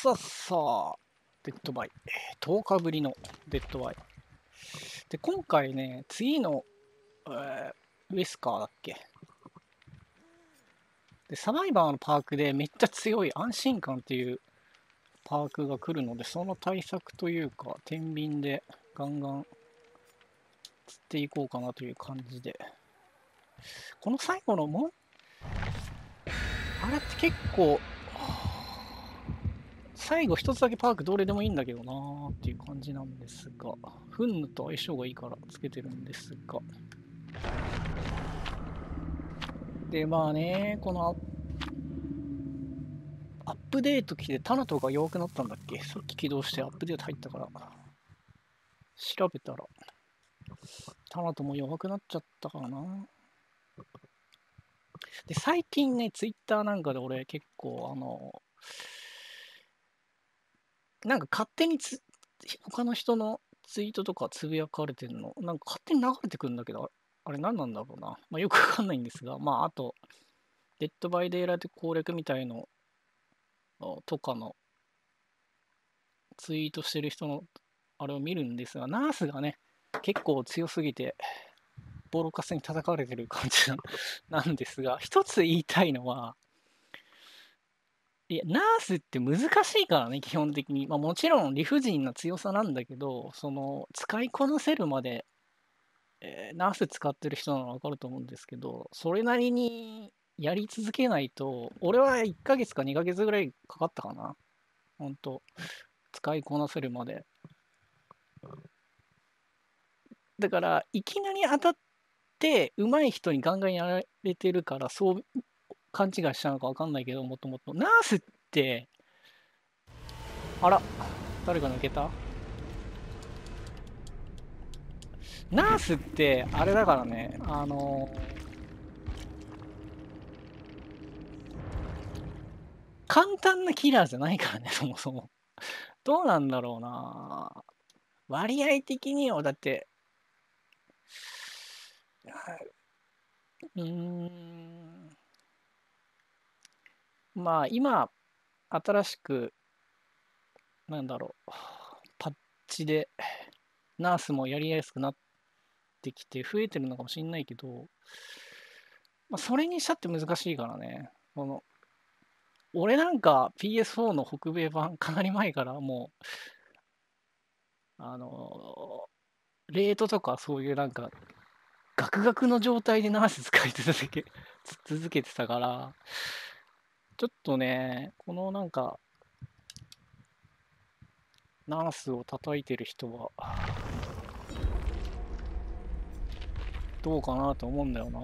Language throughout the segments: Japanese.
さっさデッドバイ。10日ぶりのデッドバイ。で、今回ね、次の、ウェスカーだっけ。で、サバイバーのパークでめっちゃ強い安心感っていうパークが来るので、その対策というか、天秤でガンガン釣っていこうかなという感じで。この最後のあれって結構、最後一つだけパークどれでもいいんだけどなーっていう感じなんですが、フンヌと相性がいいからつけてるんですが。で、まあね、このアップデート来てタナトが弱くなったんだっけ。さっき起動してアップデート入ったから、調べたら、タナトも弱くなっちゃったからな。で、最近ね、ツイッターなんかで俺結構、なんか勝手に他の人のツイートとかつぶやかれてるの、なんか勝手に流れてくるんだけど、あれ何なんだろうな。まあ、よくわかんないんですが、まあ、あと、デッドバイデイライト攻略みたいのとかのツイートしてる人のあれを見るんですが、ナースがね、結構強すぎて、ボロカスに叩かれてる感じなんですが、一つ言いたいのは、いや、ナースって難しいからね、基本的に。まあもちろん理不尽な強さなんだけど、その、使いこなせるまで、ナース使ってる人なの分かると思うんですけど、それなりにやり続けないと、俺は1ヶ月か2ヶ月ぐらいかかったかな。ほんと、使いこなせるまで。だから、いきなり当たって、上手い人にガンガンやられてるから、そう勘違いしたのか分かんないけど、もともと。ナースって、あら、誰か抜けた？ナースって、あれだからね、簡単なキラーじゃないからね、そもそも。どうなんだろうな。割合的には、だって、うーん、まあ、今、新しく、なんだろう、パッチで、ナースもやりやすくなってきて、増えてるのかもしんないけど、まあ、それにしたって難しいからね。俺なんか PS4 の北米版かなり前からもう、レートとかそういうなんか、ガクガクの状態でナース使い続けてたから、ちょっとね、このなんか、ナースを叩いてる人は、どうかなと思うんだよな。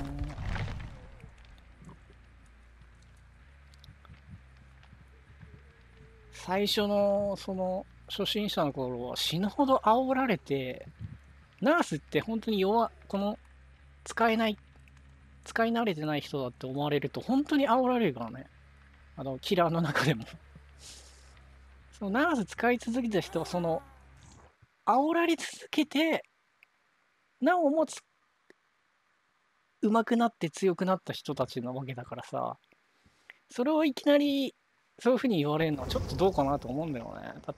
最初の、初心者の頃は死ぬほど煽られて、ナースって本当に使えない、使い慣れてない人だって思われると、本当に煽られるからね。キラーの中でも。そのナース使い続けた人は、煽られ続けて、なおも上手くなって強くなった人たちなわけだからさ、それをいきなり、そういう風に言われるのはちょっとどうかなと思うんだよね。だって、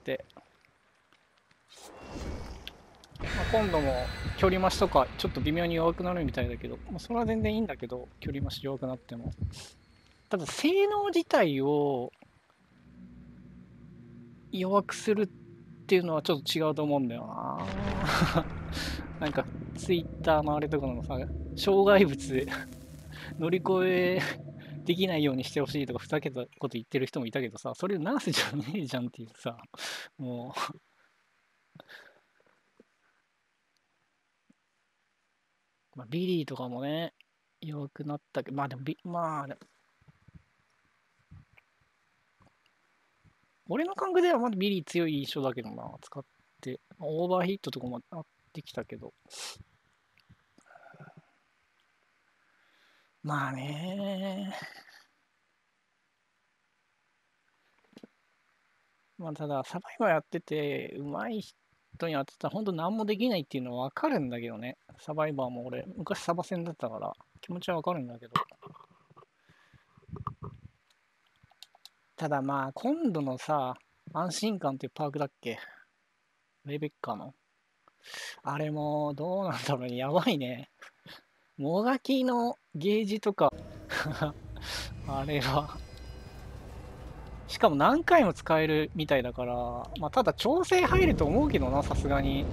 まあ、今度も距離増しとかちょっと微妙に弱くなるみたいだけど、まあ、それは全然いいんだけど、距離増し弱くなっても。ただ、性能自体を弱くするっていうのはちょっと違うと思うんだよな。なんか、ツイッターのあれとかのさ、障害物乗り越えできないようにしてほしいとかふざけたこと言ってる人もいたけどさ、それナースじゃねえじゃんっていうさ、もう、まあ、ビリーとかもね、弱くなったけど、まあでも俺の感覚ではまだビリー強い印象だけどな、使って。オーバーヒットとかもあってきたけど。まあね。まあただ、サバイバーやってて、上手い人に当てたら本当何もできないっていうのはわかるんだけどね。サバイバーも俺、昔サバ戦だったから気持ちはわかるんだけど。 ただまあ、今度のさ、安心館っていうパークだっけ、レベッカの。あれも、どうなんだろうね。やばいね。もがきのゲージとかあれは。しかも何回も使えるみたいだから、まあ、ただ調整入ると思うけどな、さすがに。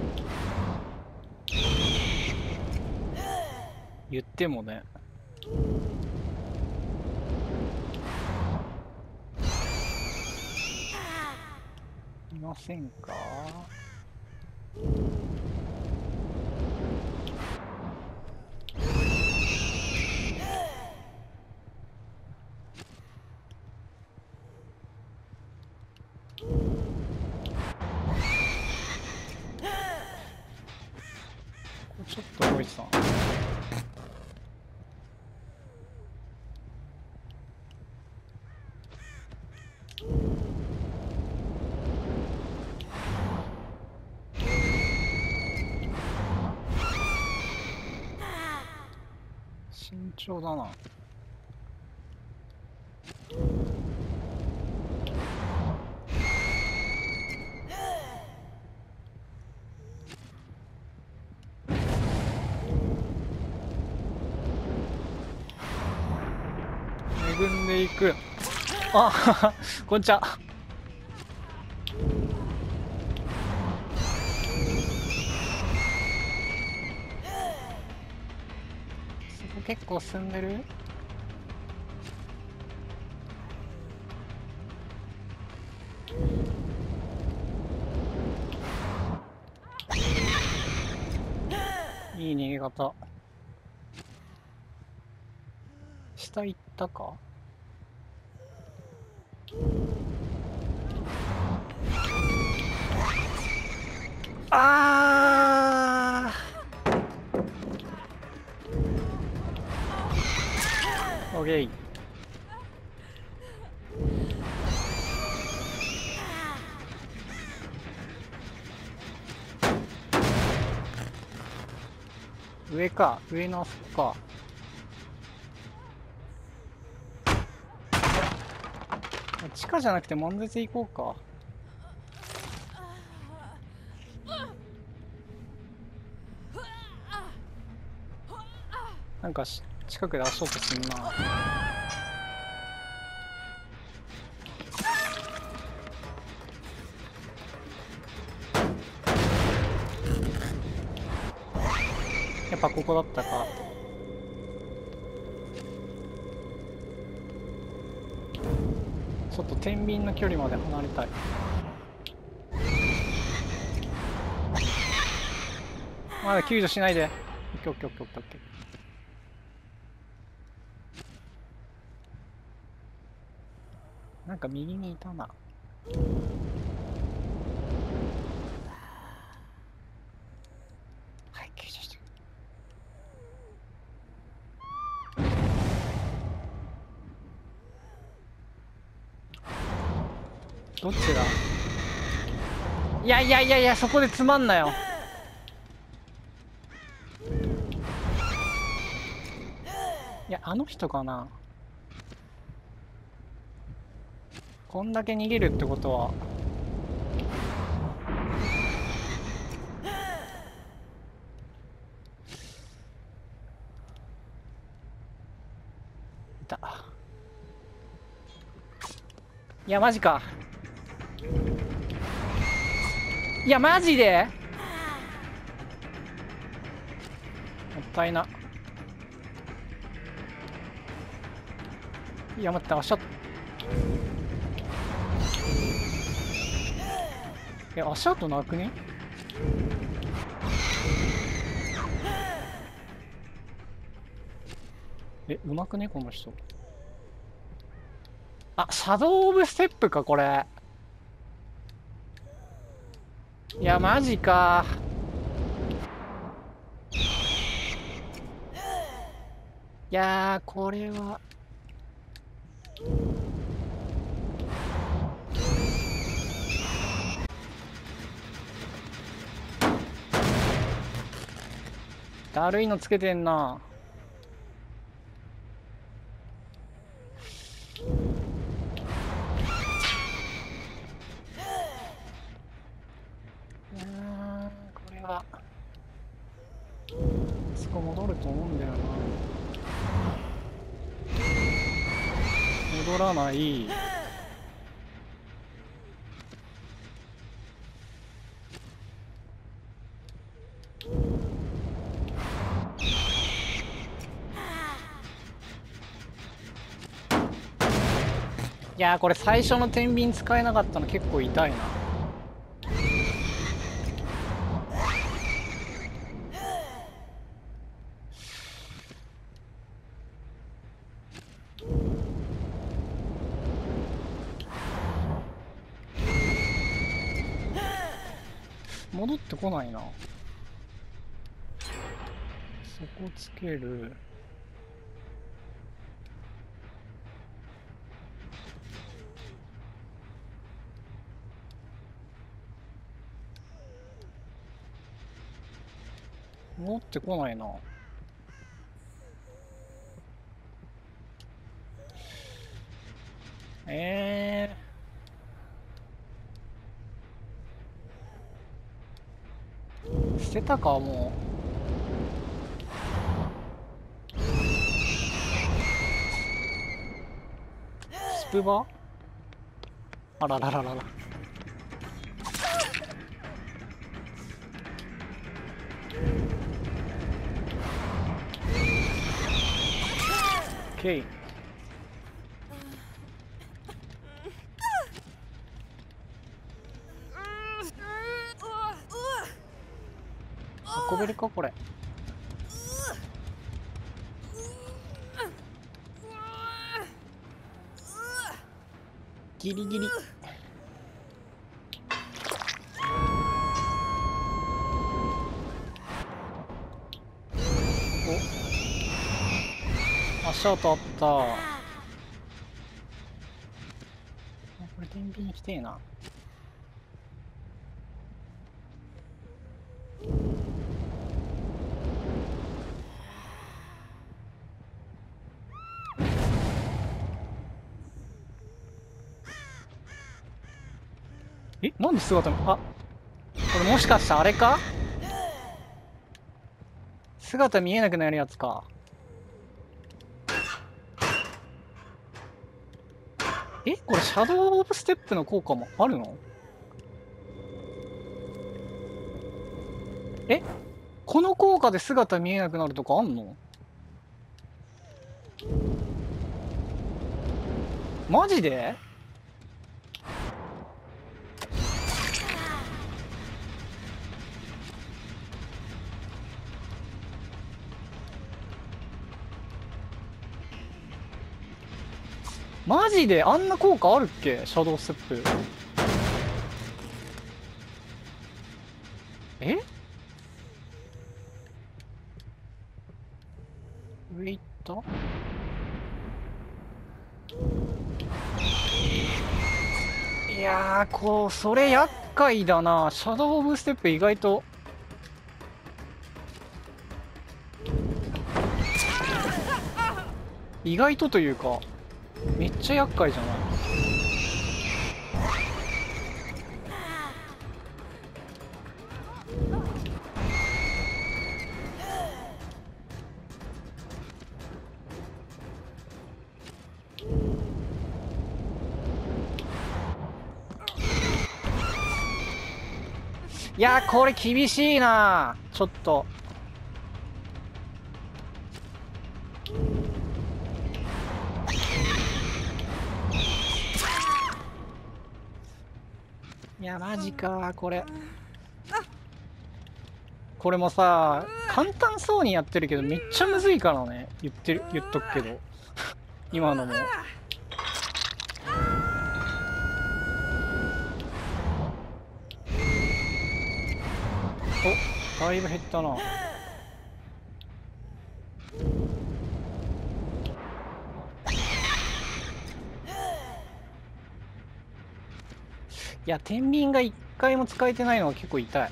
言ってもね。いませんか？ちょっとロイさん。慎重だな。恵んでいく。あこんにちは。そこ結構進んでる？いい逃げ方。下行ったか？あーオッケー。上か、上のあそこか。地下じゃなくて悶絶行こうか。なんか近くで足音すんな。やっぱここだったか。ちょっと天秤の距離まで離れたい。まだ救助しないで。オッケーオッケーオッケーオッケーオッケー。なんか右にいたな。はい、救助して。どっちだ？いやいやいやいや、そこでつまんなよ。いや、あの人かな。こんだけ逃げるってことは。いた。いや、マジか。いや、マジでもったいな。いや、待って、足跡。足跡なくね？うまくねこの人。あ、シャドウオブステップか、これ。いや、マジか。いやー、これは。だるいのつけてんな。 と思うんだよな。戻らない。いやー、これ最初の天秤使えなかったの結構痛いな。戻ってこないな。そこつける。戻ってこないな。捨てたかもう。スプバ？あららららら。オッケー。運べるかこれ。ギリギリ。お、足音あった。これ天秤きてえな。なんで姿これもしかしてあれか？姿見えなくなるやつか。これシャドウオブステップの効果もあるの？この効果で姿見えなくなるとかあんの？マジで？マジであんな効果あるっけ？シャドウステップ。上行った？いやー、それ厄介だな。シャドウオブステップ意外と。意外とというか、めっちゃ厄介じゃない？いやー、これ厳しいな。ちょっと。いや、マジかこれ。これもさ、簡単そうにやってるけどめっちゃむずいからね。言っとくけど。今のも。お、だいぶ減ったな。いや、天秤が一回も使えてないのが結構痛い。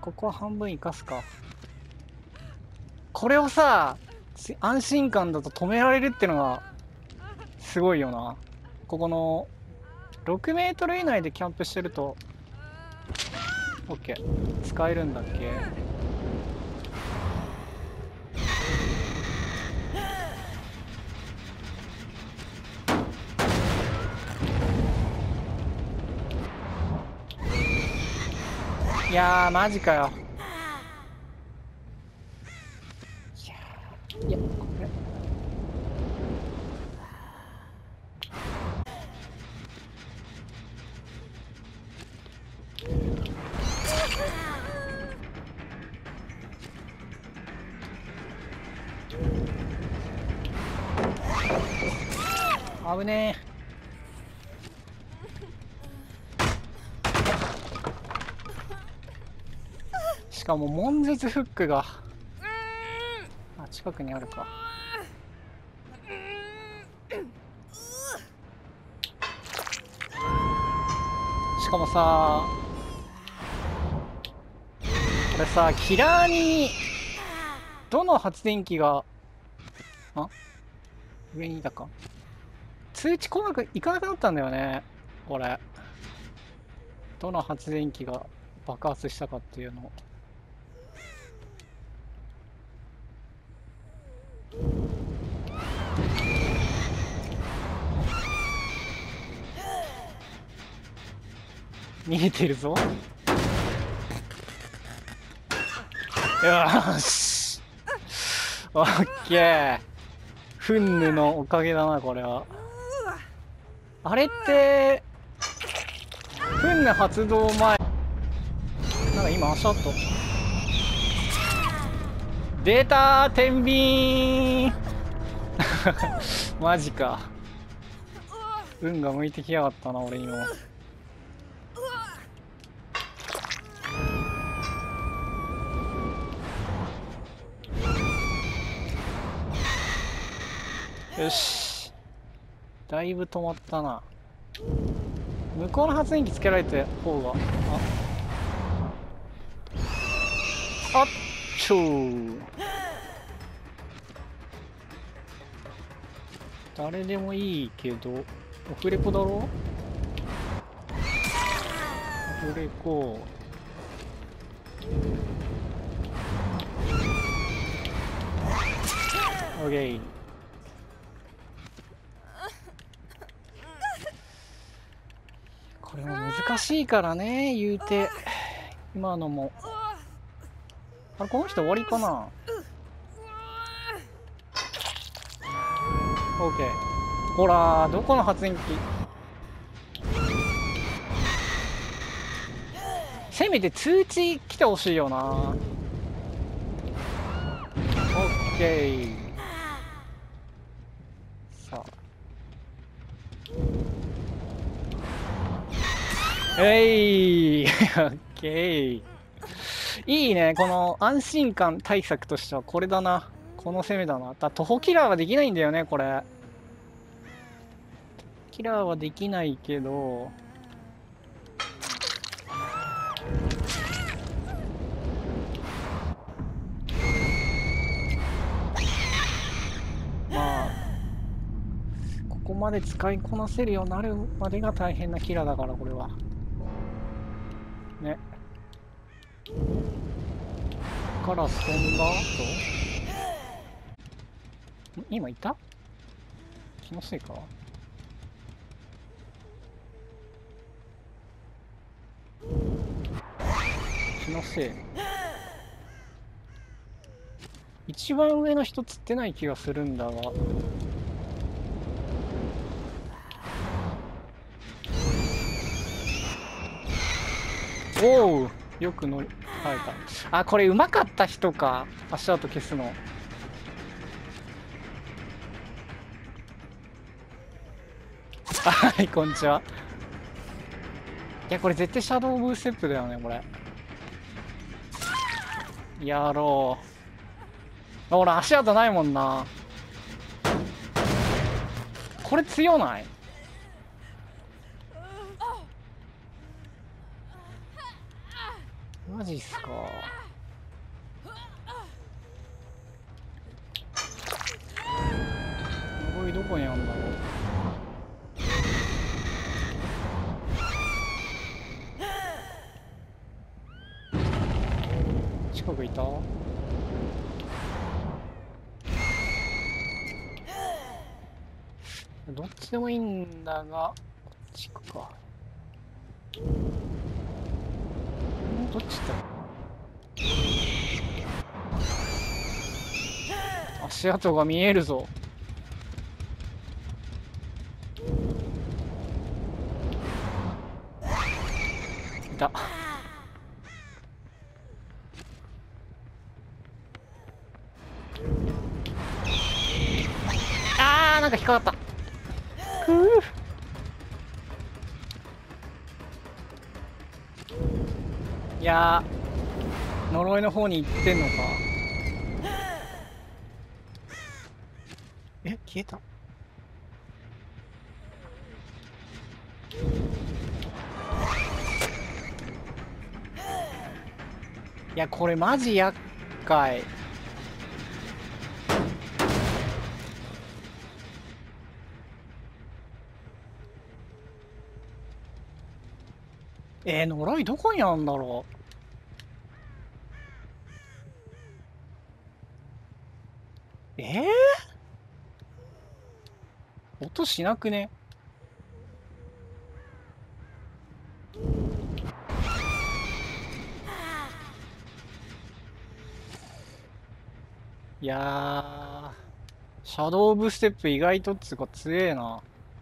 ここは半分生かすか。これをさ、安心感だと止められるってのがすごいよな。ここの6メートル以内でキャンプしてると OK 使えるんだっけ。いやーマジかよ。いやこれ危ねえ。しかも悶絶フックが近くにあるか。しかもさこれさキラーにどの発電機が上にいたか通知いかなくなったんだよね。これどの発電機が爆発したかっていうの。見えてるぞ。よしオッケー。フンヌのおかげだなこれは。あれってフンヌ発動前なんか今足跡出たー天秤マジか。運が向いてきやがったな俺にも。よしだいぶ止まったな。向こうの発電機つけられて方があっちょー。誰でもいいけどオフレコだろ。オフレコオッケー。これも難しいからね言うて。今のもあれこの人終わりかな。オッケー。ほらどこの発電機せめて通知来てほしいよな。オッケー。さあオッケー。いいねこの安心感対策としてはこれだな。この攻めだな。徒歩キラーはできないんだよねこれ。キラーはできないけどまあここまで使いこなせるようになるまでが大変なキラーだからこれはね。カラス飛んだと今いた気のせいか。気のせい。一番上の人釣ってない気がするんだが。おおよく乗り換えた。あこれうまかった人か足跡消すの。はいこんにちは。いやこれ絶対シャドウオブステップだよねこれ。やろう。俺足跡ないもんな。これ強ない？ マジっすか。呪いどこにあんだろう。近くいた？どっちでもいいんだが、こっち行くか。どっちだ？足跡が見えるぞ。いた。なんか引っかかった。いやー、呪いの方に行ってんのか。消えた。いや、これマジ厄介。呪いどこにあるんだろう。音しなくね？いやー、シャドウオブステップ意外とっつうか強えな。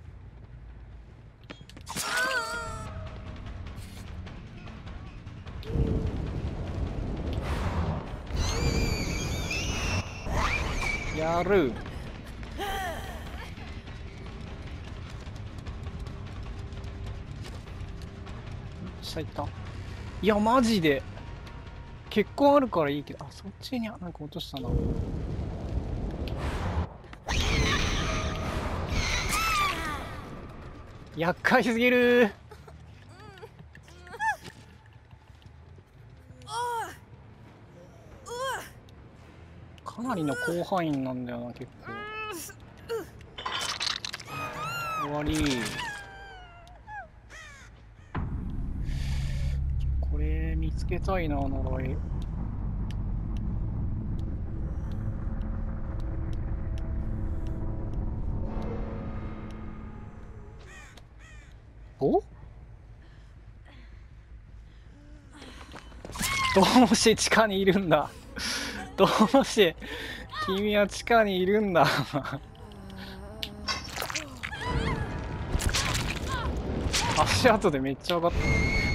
やる。下行った。いやマジで結婚あるからいいけど、そっちになんか落としたな。厄介すぎる。かなりの広範囲なんだよな結構。終わり。これ見つけたいな呪い。お？どうして地下にいるんだ。どうして君は地下にいるんだ。足跡でめっちゃ分かった。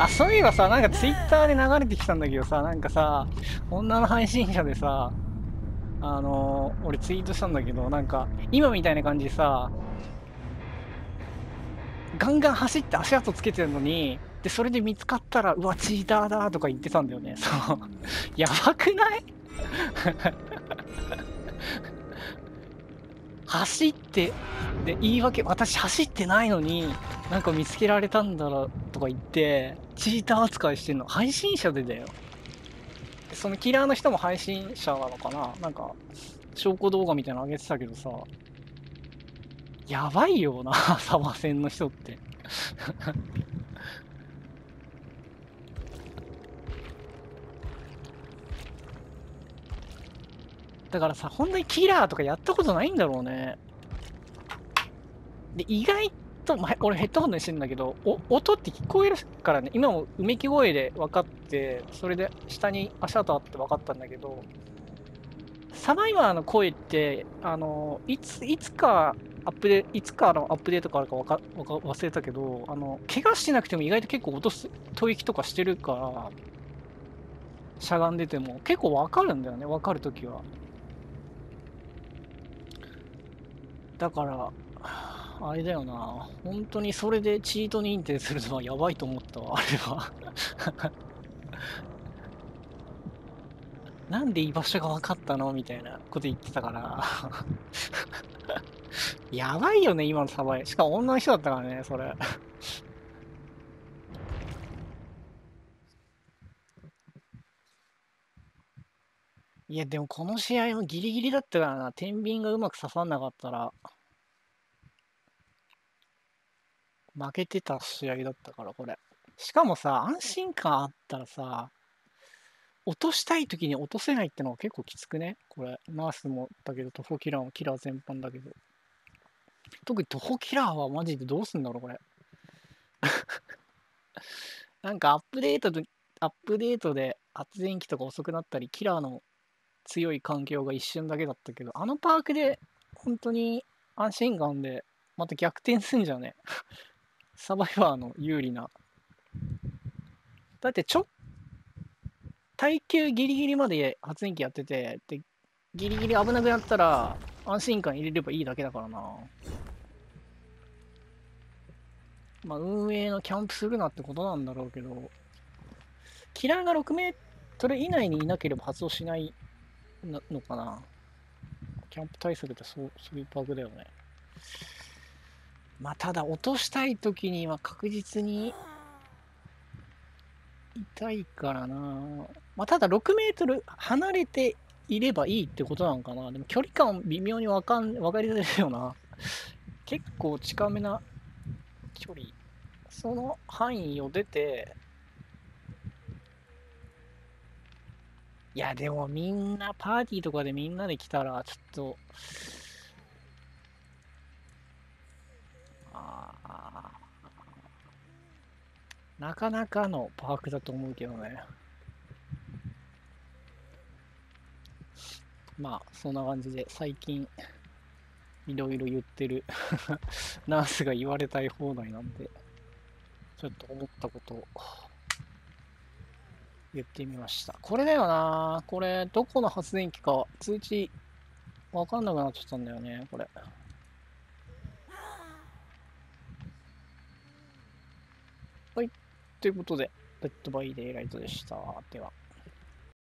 そういえばさ、なんかツイッターで流れてきたんだけどさ、なんかさ、女の配信者でさ、俺ツイートしたんだけど、なんか、今みたいな感じでさ、ガンガン走って足跡つけてるのに、で、それで見つかったら、うわ、チーターだとか言ってたんだよね。そう。やばくない走って、で、言い訳、私走ってないのに、なんか見つけられたんだろとか言って、チーター扱いしてんの。配信者でだよ。そのキラーの人も配信者なのかな、なんか、証拠動画みたいなの上げてたけどさ、やばいよな、サバセンの人って。だからさ、本当にキラーとかやったことないんだろうね。で、意外と、俺ヘッドホンでしてんだけど、音って聞こえるからね、今もうめき声で分かって、それで下に足跡あって分かったんだけど、サバイバーの声って、いつかアップデートかあるか忘れたけど、怪我してなくても意外と結構吐息とかしてるから、しゃがんでても結構分かるんだよね、分かるときは。だから、あれだよな、本当にそれでチート認定するのはやばいと思ったわ、あれは。なんで居場所が分かったのみたいなこと言ってたから。やばいよね、今のサバイ。しかも女の人だったからね、それ。 いや、でもこの試合もギリギリだったからな。天秤がうまく刺さんなかったら、負けてた試合だったから、これ。しかもさ、安心感あったらさ、落としたい時に落とせないってのは結構きつくねこれ。ナースもだけど、徒歩キラーもキラー全般だけど。特に徒歩キラーはマジでどうすんだろう、これ。なんかアップデートで発電機とか遅くなったり、キラーの強い環境が一瞬だけだったけど、あのパークで本当に安心感でまた逆転すんじゃねサバイバーの有利な。だって耐久ギリギリまで発電機やってて、で、ギリギリ危なくなったら安心感入れればいいだけだからな。まあ運営のキャンプするなってことなんだろうけど、キラーが6メートル以内にいなければ発動しないのかな。キャンプ対策ってそういうバグだよね。まあただ落としたい時には確実に痛いからな。まあただ6メートル離れていればいいってことなのかな。でも距離感微妙に分かりづらいよな。結構近めな距離。その範囲を出て、いやでもみんなパーティーとかでみんなで来たらちょっと、あなかなかのパークだと思うけどね。まあそんな感じで最近いろいろ言ってるナースが言われたい放題なんで、ちょっと思ったことを言ってみました。これだよな。これ、どこの発電機か通知わかんなくなっちゃったんだよね、これ。はい。ということで、レッドバイデイライトでした。では。